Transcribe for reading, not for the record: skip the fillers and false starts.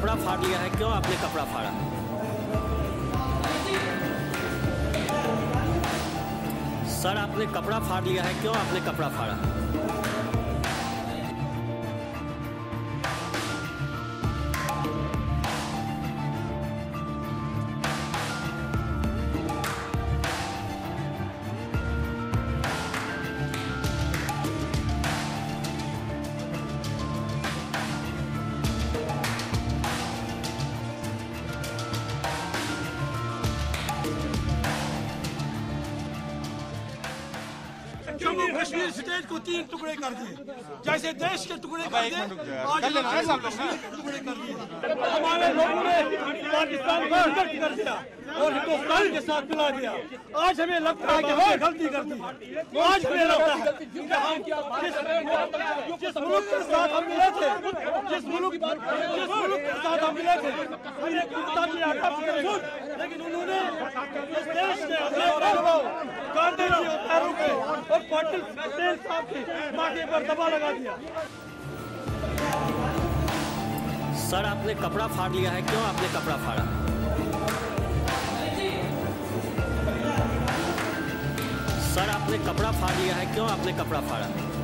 कपड़ा फाड़ लिया है, क्यों आपने कपड़ा फाड़ा? सर आपने कपड़ा फाड़ लिया है, क्यों आपने कपड़ा फाड़ा? जम्मू कश्मीर स्टेट को 3 टुकड़े कर दिए, जैसे देश के टुकड़े कर दिए, आज जम्मू कश्मीर के टुकड़े कर दिए। हमारे लोगों ने पाकिस्तान को रिजेक्ट कर दिया और हिंदुस्तान के साथ मिला दिया। आज हमें लगता है कि हमने गलती कर दी। आज हमें लगता है कि हम जिस मुल्क के साथ हम मिले थे, जिस मुल्क के साथ हम मिले थे, हमने कुर्ता किया था, लेकिन उन्होंने इस देश के गांधी जी पैरों पे और पाटिल पटेल साहब की माथे पर दबा लगा दिया। सर आपने कपड़ा फाड़ लिया है, क्यों आपने कपड़ा फाड़ा? सर आपने कपड़ा फाड़ लिया है, क्यों आपने कपड़ा फाड़ा?